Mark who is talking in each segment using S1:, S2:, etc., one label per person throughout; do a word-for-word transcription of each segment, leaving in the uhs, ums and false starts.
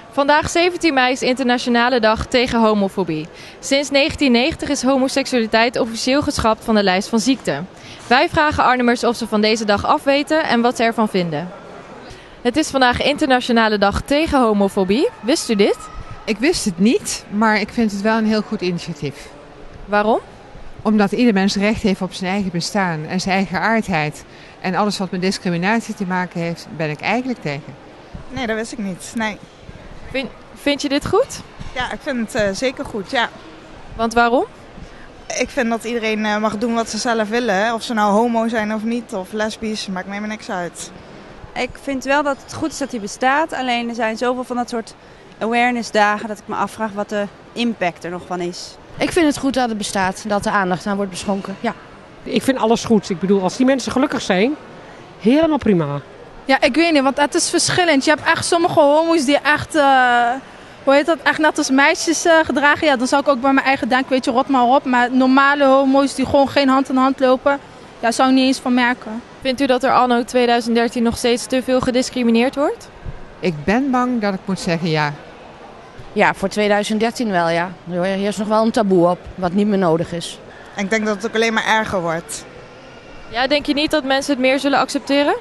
S1: Vandaag zeventien mei is Internationale Dag tegen homofobie. Sinds negentien negentig is homoseksualiteit officieel geschrapt van de lijst van ziekten. Wij vragen Arnhemmers of ze van deze dag afweten en wat ze ervan vinden. Het is vandaag Internationale Dag tegen homofobie. Wist u dit?
S2: Ik wist het niet, maar ik vind het wel een heel goed initiatief.
S1: Waarom?
S2: Omdat ieder mens recht heeft op zijn eigen bestaan en zijn eigen aardheid. En alles wat met discriminatie te maken heeft, ben ik eigenlijk tegen.
S3: Nee, dat wist ik niet. Nee.
S1: Vind, vind je dit goed?
S3: Ja, ik vind het uh, zeker goed, ja.
S1: Want waarom?
S3: Ik vind dat iedereen uh, mag doen wat ze zelf willen. Of ze nou homo zijn of niet, of lesbisch, maakt mij maar niks uit.
S4: Ik vind wel dat het goed is dat hij bestaat. Alleen er zijn zoveel van dat soort awareness dagen dat ik me afvraag wat de impact er nog van is.
S5: Ik vind het goed dat het bestaat, dat er aandacht aan wordt beschonken, ja.
S6: Ik vind alles goed. Ik bedoel, als die mensen gelukkig zijn, helemaal prima.
S7: Ja, ik weet niet, want het is verschillend. Je hebt echt sommige homo's die echt, uh, hoe heet dat, echt net als meisjes uh, gedragen. Ja, dan zou ik ook bij mijn eigen denken, weet je, rot maar op. Maar normale homo's die gewoon geen hand in hand lopen, ja, zou ik niet eens van merken.
S1: Vindt u dat er anno tweeduizend dertien nog steeds te veel gediscrimineerd wordt?
S2: Ik ben bang dat ik moet zeggen ja.
S5: Ja, voor tweeduizend dertien wel, ja. Er heerst nog wel een taboe op, wat niet meer nodig is.
S3: En ik denk dat het ook alleen maar erger wordt.
S1: Ja, denk je niet dat mensen het meer zullen accepteren?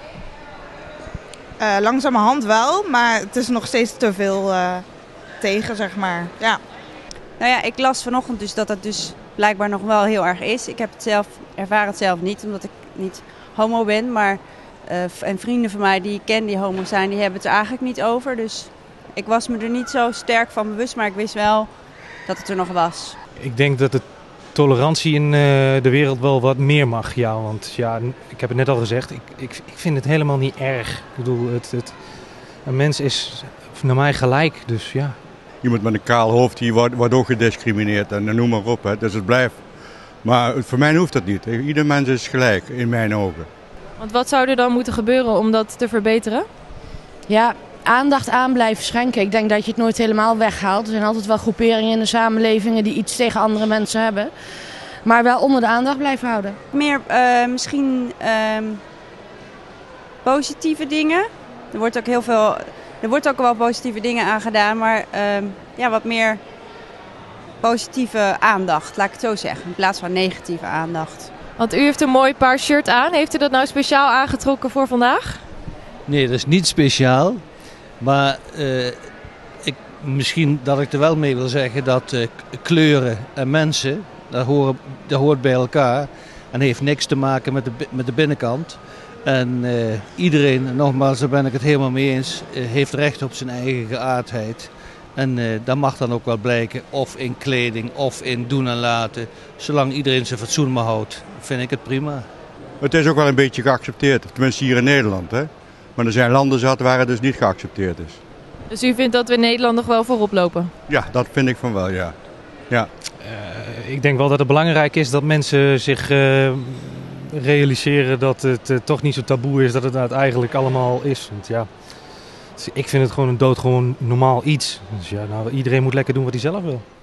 S3: Uh, langzamerhand wel, maar het is nog steeds te veel uh, tegen, zeg maar. Ja.
S4: Nou ja, ik las vanochtend dus dat het dus blijkbaar nog wel heel erg is. Ik heb het zelf, ervaar het zelf niet, omdat ik niet homo ben. Maar, uh, en vrienden van mij die ik ken die homo zijn, die hebben het er eigenlijk niet over. Dus ik was me er niet zo sterk van bewust, maar ik wist wel dat het er nog was.
S8: Ik denk dat de tolerantie in uh, de wereld wel wat meer mag, ja. Want ja, ik heb het net al gezegd, ik, ik, ik vind het helemaal niet erg. Ik bedoel, het, het, een mens is naar mij gelijk, dus ja.
S9: Iemand met een kaal hoofd die wordt, wordt ook gediscrimineerd en noem maar op, hè. Dus het blijft. Maar voor mij hoeft dat niet. Ieder mens is gelijk, in mijn ogen.
S1: Want wat zou er dan moeten gebeuren om dat te verbeteren?
S5: Ja, aandacht aan blijven schenken. Ik denk dat je het nooit helemaal weghaalt. Er zijn altijd wel groeperingen in de samenlevingen die iets tegen andere mensen hebben. Maar wel onder de aandacht blijven houden.
S4: Meer uh, misschien uh, positieve dingen. Er wordt ook heel veel, er wordt ook wel positieve dingen aan gedaan, maar uh, ja, wat meer positieve aandacht, laat ik het zo zeggen, in plaats van negatieve aandacht.
S1: Want u heeft een mooi paar shirt aan. Heeft u dat nou speciaal aangetrokken voor vandaag?
S10: Nee, dat is niet speciaal. Maar uh, ik, misschien dat ik er wel mee wil zeggen dat uh, kleuren en mensen, dat, horen, dat hoort bij elkaar. En heeft niks te maken met de, met de binnenkant. En uh, iedereen, nogmaals, daar ben ik het helemaal mee eens, uh, heeft recht op zijn eigen geaardheid. En uh, dat mag dan ook wel blijken, of in kleding, of in doen en laten. Zolang iedereen zijn fatsoen maar houdt, vind ik het prima.
S9: Het is ook wel een beetje geaccepteerd, tenminste hier in Nederland, hè. Maar er zijn landen zat waar het dus niet geaccepteerd is.
S1: Dus u vindt dat we in Nederland nog wel voorop lopen?
S9: Ja, dat vind ik van wel, ja. ja.
S8: Uh, ik denk wel dat het belangrijk is dat mensen zich uh, realiseren dat het uh, toch niet zo taboe is dat het nou eigenlijk allemaal is. Want ja, ik vind het gewoon een doodgewoon normaal iets. Dus ja, nou, iedereen moet lekker doen wat hij zelf wil.